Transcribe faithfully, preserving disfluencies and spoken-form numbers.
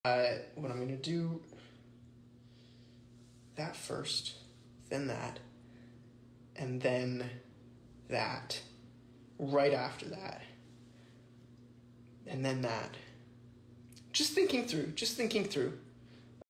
Uh, what I'm going to do, that first, then that, and then that, right after that, and then that. Just thinking through, just thinking through.